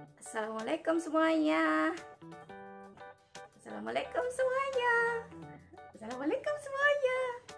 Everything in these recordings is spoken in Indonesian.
Assalamualaikum semuanya. Assalamualaikum semuanya. Assalamualaikum semuanya.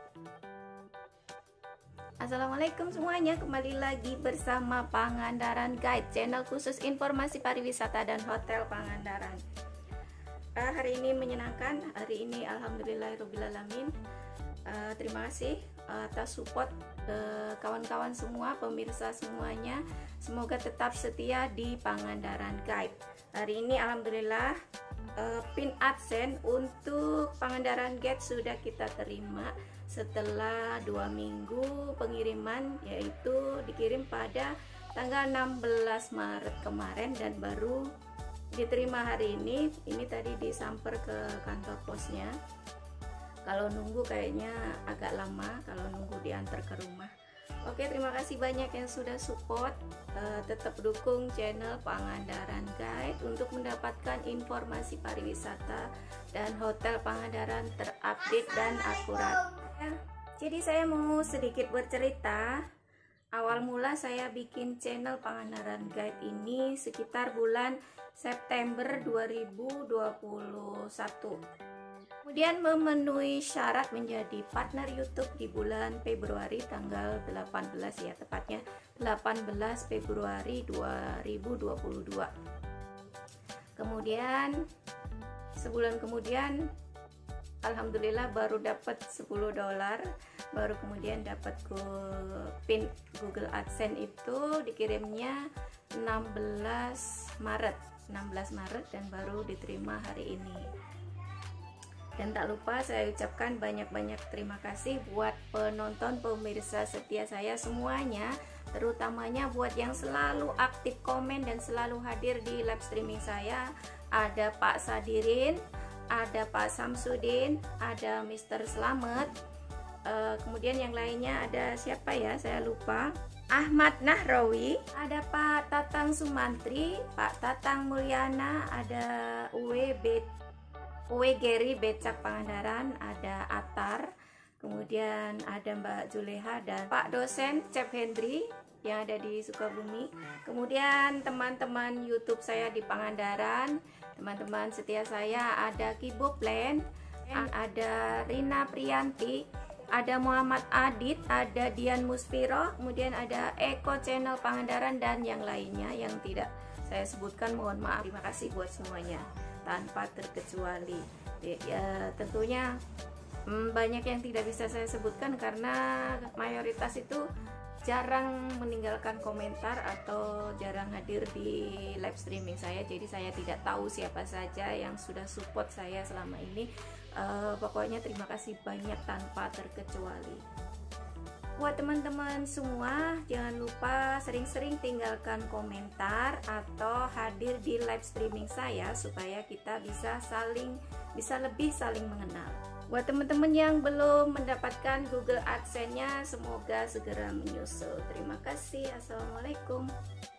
Assalamualaikum semuanya. Kembali lagi bersama Pangandaran Guide, channel khusus informasi pariwisata dan hotel Pangandaran. Hari ini menyenangkan. Hari ini alhamdulillahirobbilalamin. Terima kasih atas support kawan-kawan semua, pemirsa semuanya. Semoga tetap setia di Pangandaran Guide. Hari ini alhamdulillah pin AdSense untuk Pangandaran Guide sudah kita terima setelah 2 minggu pengiriman, yaitu dikirim pada tanggal 16 Maret kemarin dan baru diterima hari ini. Ini tadi disamper ke kantor posnya. Kalau nunggu kayaknya agak lama kalau nunggu diantar ke rumah. Oke, terima kasih banyak yang sudah support. Tetap dukung channel Pangandaran Guide untuk mendapatkan informasi pariwisata dan hotel Pangandaran terupdate dan akurat. Jadi saya mau sedikit bercerita. Awal mula saya bikin channel Pangandaran Guide ini sekitar bulan September 2021. Kemudian memenuhi syarat menjadi partner YouTube di bulan Februari tanggal 18 ya, tepatnya 18 Februari 2022. Kemudian sebulan kemudian alhamdulillah baru dapat $10, baru kemudian dapat pin Google AdSense itu dikirimnya 16 Maret dan baru diterima hari ini. Dan tak lupa saya ucapkan banyak-banyak terima kasih buat penonton, pemirsa setia saya semuanya, terutamanya buat yang selalu aktif komen dan selalu hadir di live streaming saya. Ada Pak Sadirin, ada Pak Samsudin, ada Mr. Slamet, kemudian yang lainnya ada siapa ya, saya lupa, Ahmad Nahrawi, ada Pak Tatang Sumantri, Pak Tatang Mulyana, ada Uwe Geri Becak Pangandaran, ada Atar, kemudian ada Mbak Juleha dan Pak dosen Cep Hendri yang ada di Sukabumi. Kemudian teman-teman YouTube saya di Pangandaran, teman-teman setia saya, ada Kibo Plan, ada Rina Priyanti, ada Muhammad Adit, ada Dian Muspiro, kemudian ada Eko Channel Pangandaran dan yang lainnya yang tidak saya sebutkan, mohon maaf. Terima kasih buat semuanya tanpa terkecuali. Ya, tentunya banyak yang tidak bisa saya sebutkan karena mayoritas itu jarang meninggalkan komentar atau jarang hadir di live streaming saya, jadi saya tidak tahu siapa saja yang sudah support saya selama ini. Pokoknya terima kasih banyak tanpa terkecuali. Buat teman-teman semua, jangan lupa sering-sering tinggalkan komentar atau hadir di live streaming saya supaya kita bisa lebih saling mengenal. Buat teman-teman yang belum mendapatkan Google AdSense-nya, semoga segera menyusul. Terima kasih. Assalamualaikum.